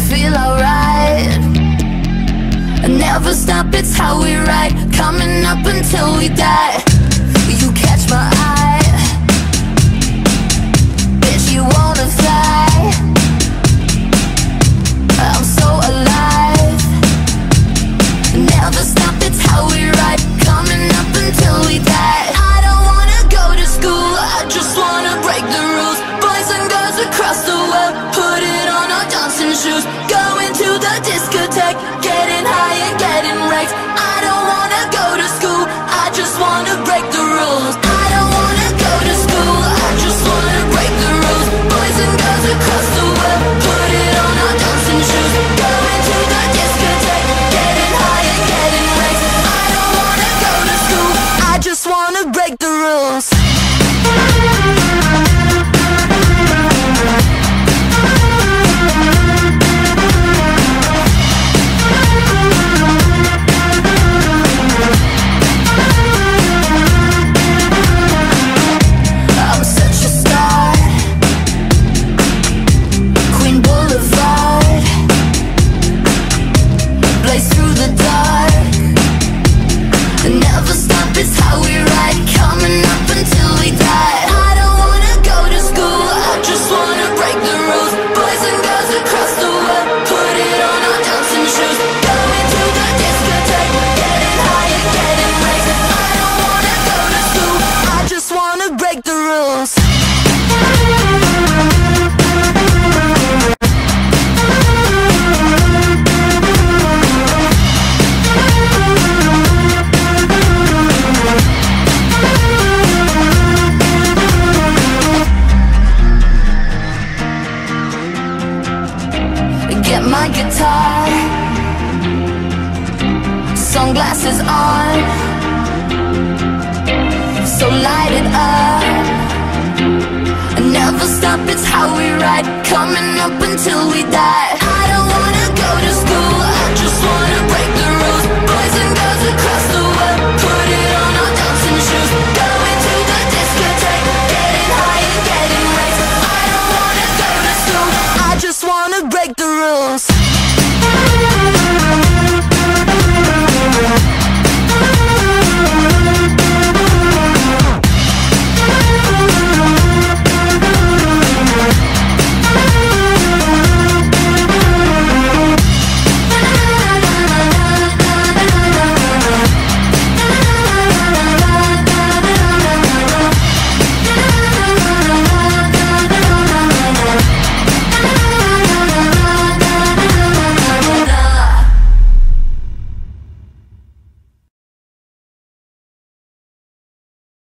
feel alright. Never stop, it's how we ride, coming up until we die. You catch my eye, bitch, you wanna fly. I'm so alive. Never stop, it's how we ride, coming up until we die. I don't wanna go to school, I just wanna break the rules. Boys and girls across the world, put it on our dancing shoes. Going to the discotheque, getting high and getting wrecked. I don't wanna go to school, I just wanna break the rules. I don't wanna go to school, I just wanna break the rules. Boys and girls across the world, put it on our dancing shoes. Going to the discotheque, getting high and getting wrecked. I don't wanna go to school, I just wanna break the rules. It's how we ride, coming up until we die. I don't wanna go to school, I just wanna break the rules. Boys and girls across the world, put it on our dancing shoes. Going to the discotheque, getting high and getting wrecked. I don't wanna go to school, I just wanna break the rules. Get my guitar, sunglasses on, so light it up. Never stop, it's how we ride, coming up until we die. I don't wanna go to school, I just wanna break the rules. Boys and girls across the world, put it on our dancing shoes. Going to the discotheque, getting high and getting wrecked. I don't wanna go to school, I just wanna break the rules.